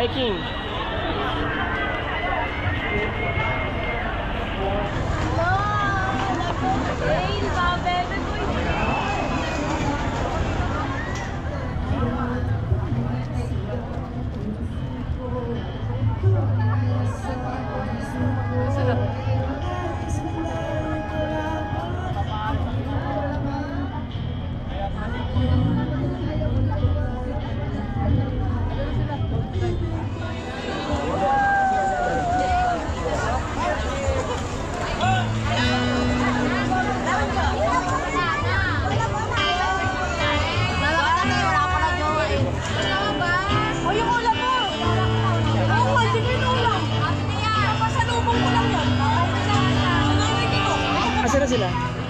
Viking. Asan na sila?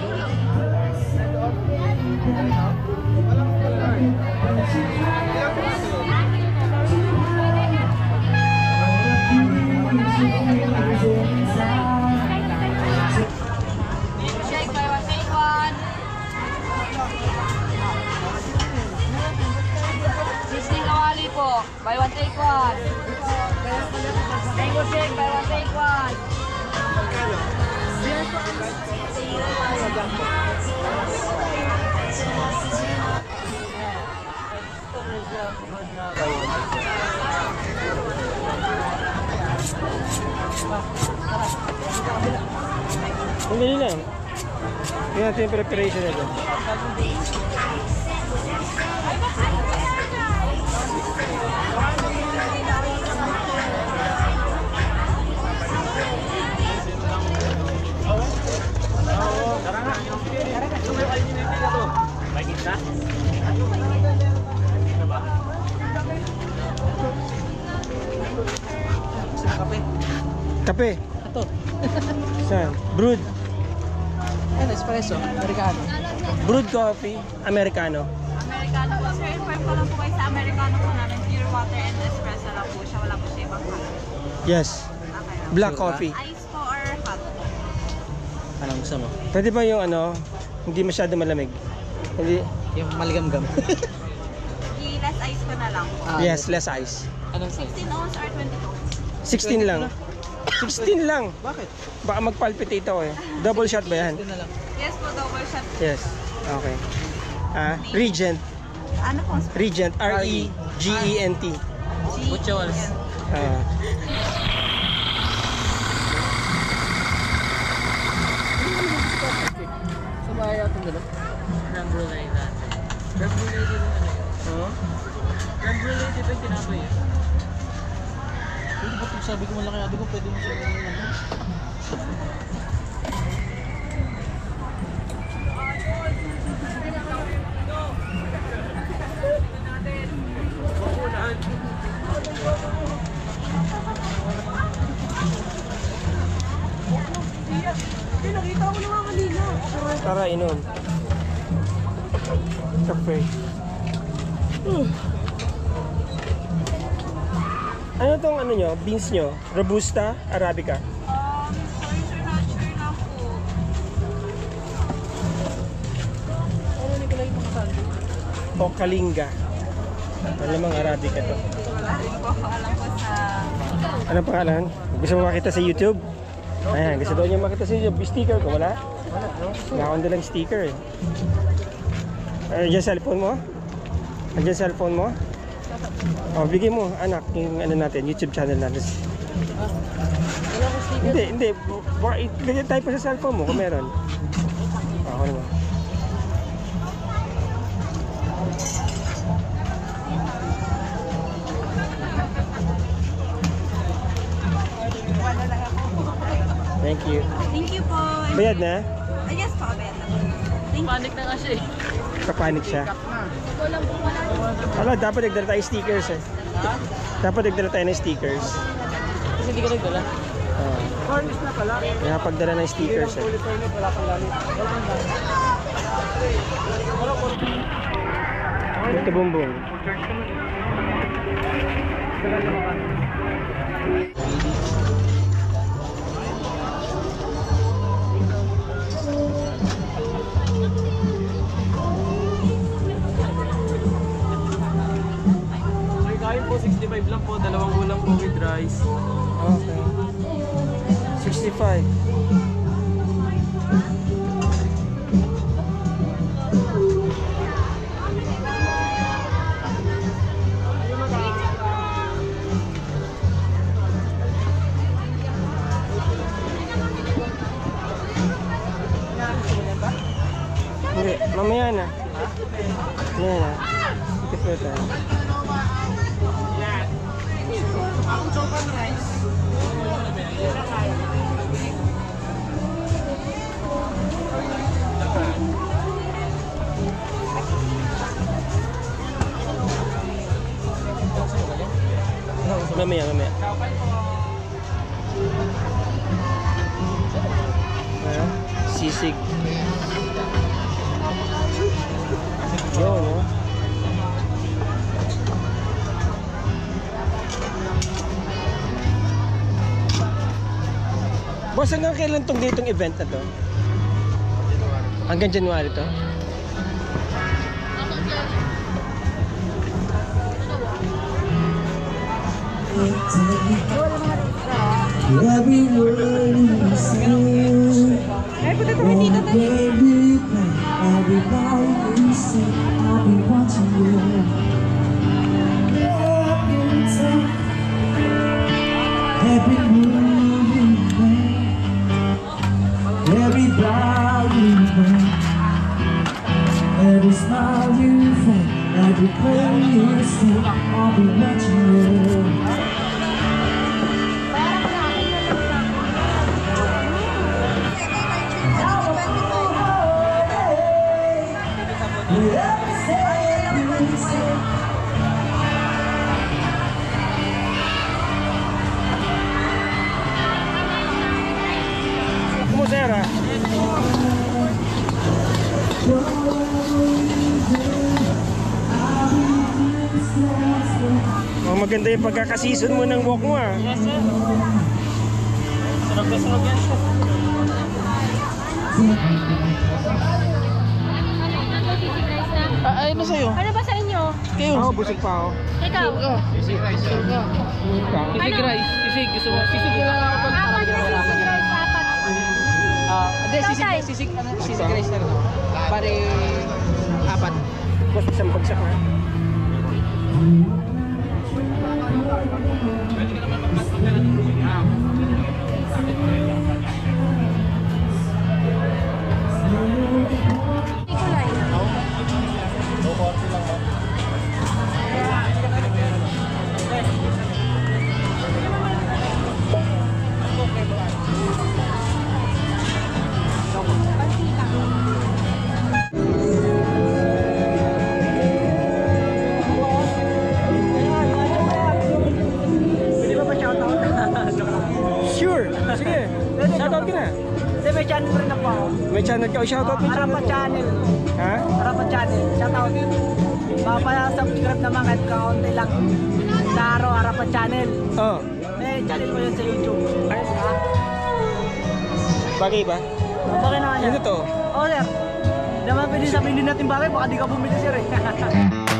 Shake, buy one, take one. Sisling kawali po. Buy one, take one. Mango shake, buy one, take one. Ang dali lang. Tingnan natin yung preparation na dyan. Kape. Ito. Saan? Brewed. Ano, espresso, americano. Brewed coffee, Americano. Americano po. Sir, inform ko lang po kayo sa Americano po namin. Pure water and espresso lang po siya. Wala po siya ibang color. Yes. Okay. Black coffee. Ice po or hot po? Anong gusto mo? Pwede ba yung ano, hindi masyado malamig? Hindi. Yung maligamgam. I-less ice ko na lang po. Yes, less ice. Anong size? 16 ounce or 20 ounce? 16 lang. 16 lang. Bakit? Baka mag-palpitate ako eh. Double shot ba yan? Ito na lang. Yes po, double shot. Yes. Okay. Regent. Ano po? Regent. R-E-G-E-N-T. Butchawals. Sumaya itong dalawa. Creme brulee natin. Creme brulee dito ano yun? Oo? Creme brulee dito yung tinapay yun. Pwede ba kung sabi ko malaki ate ko, pwede mo siya ano? Nakita ko na nga kanina. Tara, inom. Cafe. Ano tong ano nyo? Beans nyo? Robusta? Arabica? Sorry sir, not sure na po. Ano ni kulay mga sando? O Kalinga? Malamang Arabica to. Wala rin po ako alam po sa... Ano pangalan? Gusto mo makita sa YouTube? Ayan, gusto daw niya makita sa YouTube. Sticker ko, wala? Wala akong dalang sticker eh. Diyan cellphone mo? Diyan cellphone mo? O, bigay mo, anak, yung ano natin, YouTube channel natin. Wala ko sticker. Hindi. Bigay tayo pa sa cellphone mo kung meron. Ako naman. Thank you. Thank you po. Bayad na? Yes po, bayad na po. Thank you. Panic na nga siya eh. Kapanik siya. Kulang po wala. Wala, dapat nagdala tayo stickers eh. Dapat nagdala tayo ng stickers. Kasi hindi ka nagdala. Cornish na pala. Kaya pagdala ng stickers eh. Ito bumbong. Kain po, 65 lang po, dalawang ulam. po with rice. Okay. 65. Hindi, mamaya na. Mamaya na. Ikot mo tayo. Mamaya, mamaya. Sisig. Yun, no? Boss, hanggang kailan tong ditong event na to? Hanggang January to? Every word you say, baby, every line you say, I'll be watching you. Every move you make, every bow you make, every smile you fake, every play you say, I'll be watching you. Kumusera. Oh, maganda yung pagkakasison mo ng walk mo, ah. Yes, sir. Sarap na sarap yan, sir. Ay, ano sa'yo? Ano ba sa inyo? Kayo. Ako, busog pa ako. Ikaw? Sisig rice. Sisig rice. Sisig. Gusto mo? Sisig lang ako pag Apat na sisig rice, apat. Hindi, sisig rice na rin. Pare, apat. Boss, isang bagsak na. Sure. Sige. Shoutout ka na. Hindi, may channel rin na po ako. May channel ka. O, shoutout mo yung channel. Harapan channel. Ha? Harapan channel. Shoutout. Mapaya-subscribe naman kahit kaunti lang. Sa araw, Harapan channel. Oo. May channel ko yun sa YouTube. Ay. Bagay ba? Bakit naman yan? Ano to? Oo, sir. Hindi naman pwede sabihin din natin bagay, baka di ka bumili, sir eh.